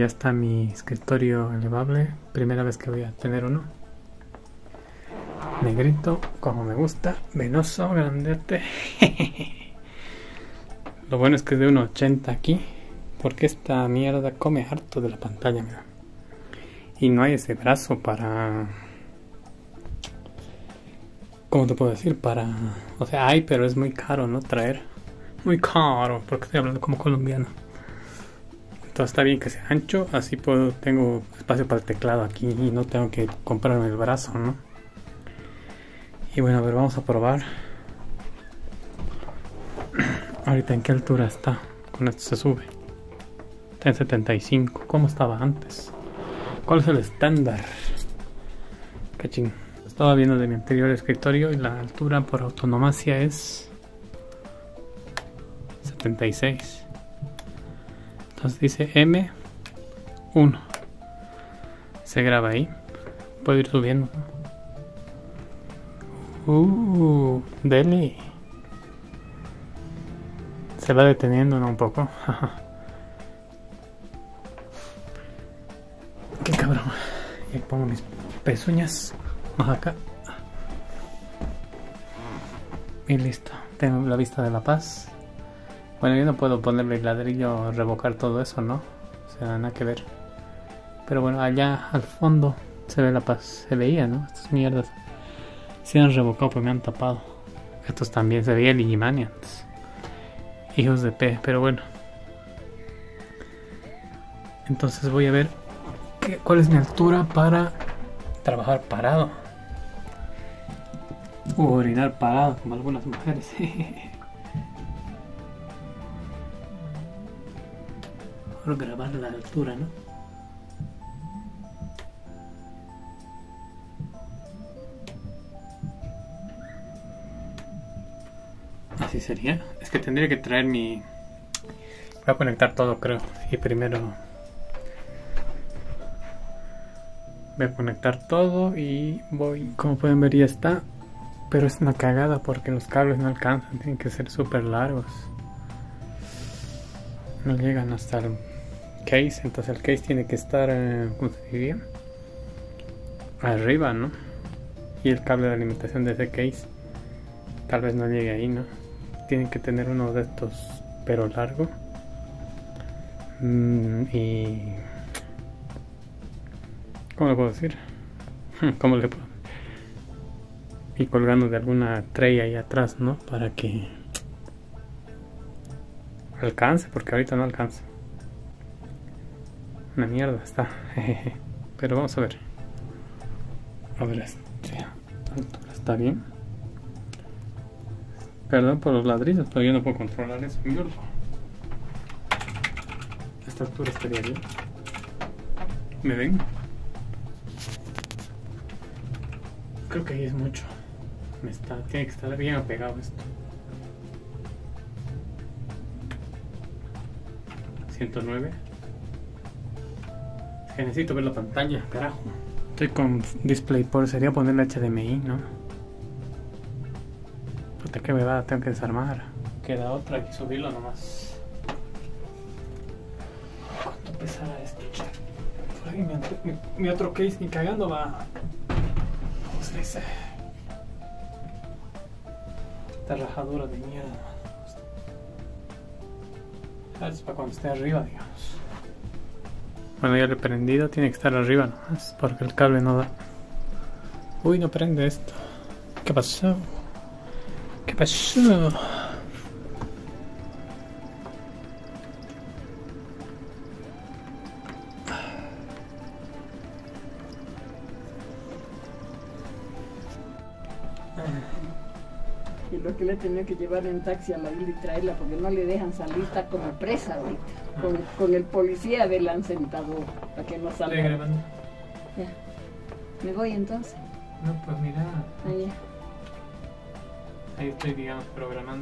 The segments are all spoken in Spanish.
está mi escritorio elevable. Primera vez que voy a tener uno. Negrito, como me gusta. Venoso, grandote. Lo bueno es que es de 1.80 aquí. Porque esta mierda come harto de la pantalla, mira. Y no hay ese brazo para... ¿Cómo te puedo decir? O sea, hay, pero es muy caro, ¿no? Traer. Muy caro, porque estoy hablando como colombiano. Entonces está bien que sea ancho, así tengo espacio para el teclado aquí y no tengo que comprarme el brazo, ¿no? Y bueno, a ver, vamos a probar. Ahorita en qué altura está. Con esto se sube. Está en 75. ¿Cómo estaba antes? ¿Cuál es el estándar? Cachín. Estaba viendo de mi anterior escritorio y la altura por autonomacia es 76. Entonces dice M1. Se graba ahí. Puedo ir subiendo. Deli. Se va deteniendo, ¿no? Un poco. Qué cabrón. Y pongo mis pezuñas más acá. Y listo. Tengo la vista de La Paz. Bueno, yo no puedo ponerle el ladrillo, revocar todo eso, ¿no? O sea, nada que ver. Pero bueno, allá al fondo se ve La Paz. Se veía, ¿no? Estas mierdas se han revocado, pues me han tapado. Estos también se veía el Illimani antes. Hijos de P, pero bueno. Entonces voy a ver cuál es mi altura para trabajar parado. O orinar parado, como algunas mujeres. Por grabar la altura, ¿no? Así sería. Es que tendría que traer mi... Voy a conectar todo, creo. Y primero voy a conectar todo y voy... Como pueden ver ya está. Pero es una cagada porque los cables no alcanzan. Tienen que ser súper largos. No llegan hasta el case. Entonces el case tiene que estar... ¿cómo se diría? Arriba, ¿no? Y el cable de alimentación de ese case tal vez no llegue ahí, ¿no? Tienen que tener uno de estos, pero largo. Y... ¿cómo le puedo decir? ¿Cómo le puedo? Y colgando de alguna tray ahí atrás, ¿no? Para que alcance, porque ahorita no alcanza. Una mierda está. Pero vamos a ver. A ver, está bien. Perdón por los ladrillos, pero yo no puedo controlar eso. Mierda. Esta altura estaría bien. ¿Me ven? Creo que ahí es mucho. Tiene que estar bien apegado esto. 109. Es que necesito ver la pantalla, carajo. Estoy con DisplayPort, sería ponerle HDMI, ¿no? Puta, que me va, tengo que desarmar. Queda otra, hay que subirlo nomás. ¿Cuánto pesará esto, che? Por ahí mi otro case ni cagando va. ¿Cómo se dice? Esta rajadura de mierda, man. Es para cuando esté arriba, digamos. Bueno, ya lo he prendido, tiene que estar arriba nomás, porque el cable no da. Uy, no prende esto. ¿Qué pasó? ¿Qué pasó? Y lo que le he tenido que llevar en taxi a la isla y traerla porque no le dejan salir, está como presa ahorita. Con el policía de la han sentado para que no salga. ¿Estoy grabando? Ya. ¿Me voy entonces? No, pues mira. Allá. Ahí estoy, digamos, programando.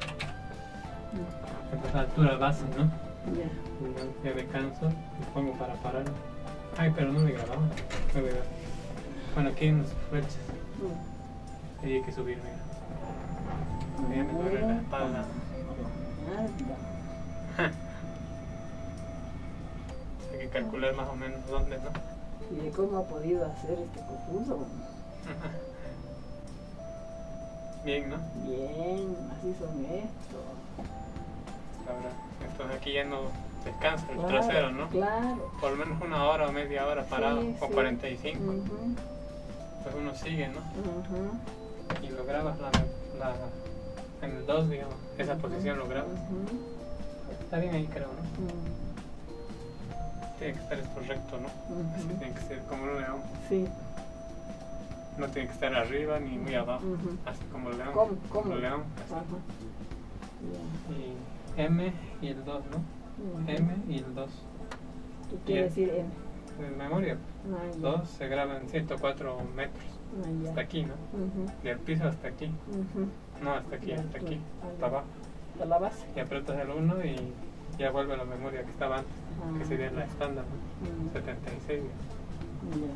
Esta altura base, ¿no? Ya. Ya descanso, me pongo para parar. Ay, pero no me grababa. Bueno, aquí hay unos flechas. Ahí hay que subir, mira. Ahí me duele la espalda. Aquí que calcular más o menos dónde, ¿no? Y de cómo ha podido hacer este cojudo. Bien, ¿no? Bien, así son estos. Ahora, entonces aquí ya no descansa el Claro, trasero, ¿no? Claro. Por lo menos una hora o media hora parado, Sí, o sí. 45. Ujú, Pues uno sigue, ¿no? ujú, Y lo grabas en el 2, digamos. Esa posición lo grabas. ujú, Está bien ahí, creo, ¿no? ujú, Tiene que estar esto recto, ¿no? Así ujú. tiene que ser como un león. Sí. No tiene que estar arriba ni muy abajo. Ujú. Así como el león. ¿Cómo? Como el león. Así. Ajá. Y M y el 2, ¿no? Ya. Ujú. M y el 2. ¿Qué quiere decir M? En memoria, Ah, ya. 2 se graba en 104 metros. Ah, ya. Hasta aquí, ¿no? Ujú, Del piso hasta aquí. ujú. No, hasta aquí, Ya, hasta aquí. ah, Hasta ya. abajo. ¿De la base? Y apretas el 1 y ya vuelve a la memoria que estaba antes. Ah. Que sería la estándar, ¿no? Mm. 76. Ya.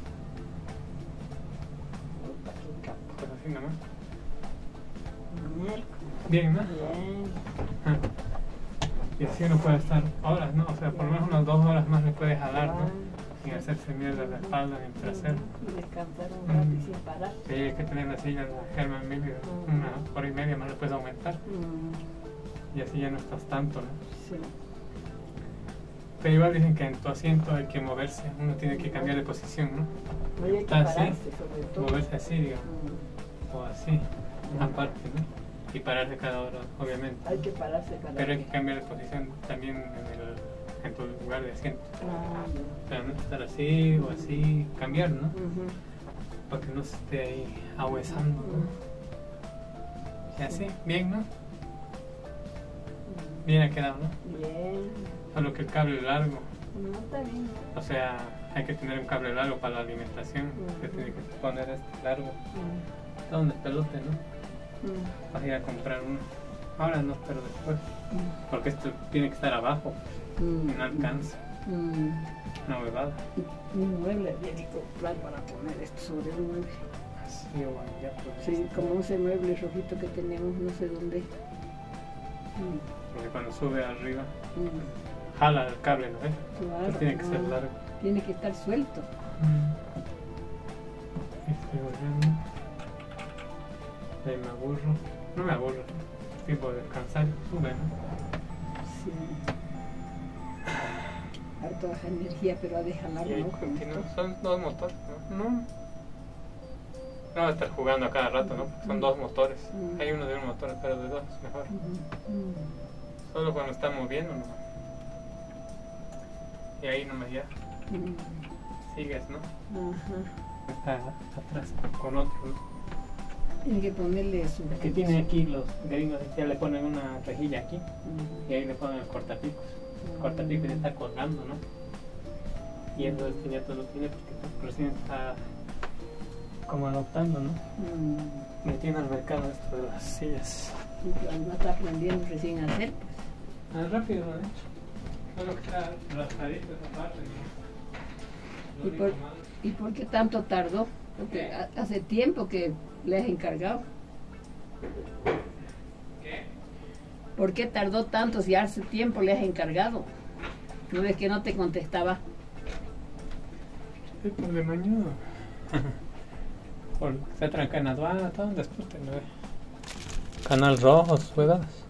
Puta, qué capo. Pues así nomás. Miércoles. Bien, ¿no? Bien. Ah. Y así uno puede estar horas, ¿no? O sea, por lo menos unas 2 horas más le puede jalar, ¿no? Sin hacerse mierda la espalda ni el trasero. Y descansar un rato y sin parar. Sí, hay que tener la silla, la Herman Miller, una hora y media más le puedes aumentar. Mm, Y así ya no estás tanto, ¿no? sí. Pero igual dicen que en tu asiento hay que moverse, uno tiene que cambiar de posición, ¿no? No hay que Está así, pararse, sobre todo. moverse así, digamos, Mm, o así, aparte, ¿no? Y pararse cada hora, obviamente. hay que pararse cada Pero hay vez. que cambiar de posición también en tu lugar de asiento. Ah, O sea, no estar así o así, cambiar, ¿no? ya. Ujú. Para que no se esté ahí ahuesando, ¿no? Y así, bien, ¿no? Bien ha quedado, ¿no? Bien. Solo que el cable largo, No, está bien. o sea, hay que tener un cable largo para la alimentación, que tiene que poner este largo. Mm, Está donde pelote, ¿no? mm, Vas a ir a comprar uno. Ahora no, pero después. mm, Porque esto tiene que estar abajo, mm, no alcanza. mm. Una huevada. Un mueble había que comprar para poner esto sobre el mueble. Así o allá, pues. Sí, como ese mueble rojito que tenemos, no sé dónde. Porque cuando sube arriba, Mm, jala el cable, ¿no ves? claro, Entonces tiene que ser no, largo. tiene que estar suelto. Estoy volviendo. De ahí me aburro. No me aburro. Tipo de descansar. Sube, ¿no? Sí. Harto baja energía, pero ha de jalar, Y ahí ¿no? continúa. Son 2 motores, ¿no? No. No va a estar jugando a cada rato, ¿no? Porque son 2 motores. Mm. Hay uno de un motor, pero de 2 es mejor. Ujú, Solo cuando está moviendo nomás. Y ahí nomás ya sigues, ¿no? Ajá. Está atrás con otro, ¿no? Tiene que ponerle su. Es que tiene aquí los gringos, ya le ponen una rejilla aquí Ujú. y ahí le ponen el cortapicos. El cortapicos ya está colgando, ¿no? Y entonces este ya todo lo tiene porque recién está como adoptando, ¿no? Mm. Metiendo al mercado esto de las sillas. Y cuando está aprendiendo recién a hacer, pues. Ah, rápido lo han hecho. Solo que está raspadito esa parte, ¿no? ¿Y por, ¿Y por qué tanto tardó? Porque hace tiempo que le has encargado. ¿Qué? ¿Por qué tardó tanto si hace tiempo le has encargado? ¿No ves que no te contestaba? Sí, por de mañana. Por se tranca en aduana, todo después te lo ve. Canal rojo, juegadas.